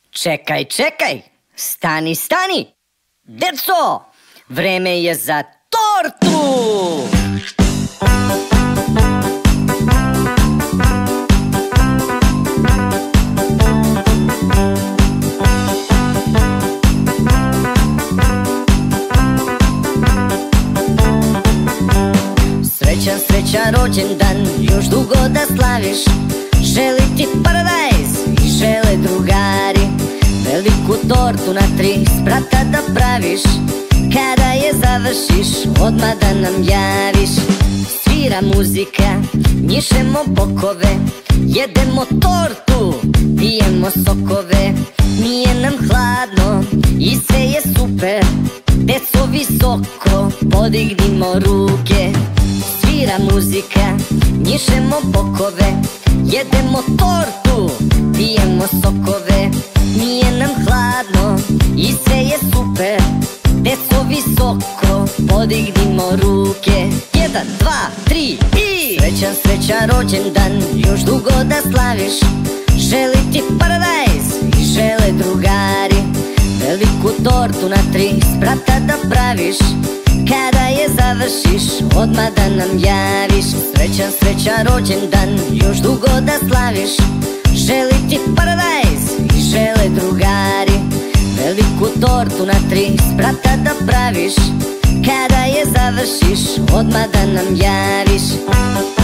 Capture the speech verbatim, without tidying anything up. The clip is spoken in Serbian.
Čekaj, čekaj, stani, stani. Deco, vreme je za tortu. Srećan, srećan rođendan, još dugo da slaviš. Želi ti paradajz i žele drugari. Veliku tortu na tri sprata da praviš. Kada je završiš, odmah da nam javiš. Svira muzika, njišemo bokove, jedemo tortu, pijemo sokove. Nije nam hladno i sve je super. Deco visoko, podignimo ruke. Svira muzika, njišemo bokove, jedemo tortu, pijemo sokove. Nije nam hladno i sve je super. Deco visoko, podignimo ruke. Jedan, dva, tri i... Srećan, srećan rođendan, još dugo da slaviš. Želi ti paradajz i žele drugari. Veliku tortu na tri sprata da praviš. Kada je završiš, odmah da nam javiš. Srećan, srećan rođendan, još dugo da slaviš. Želi ti paradajz i žele drugari. Veliku tortu na tri sprata da praviš. Kada je završiš, odmah da nam javiš.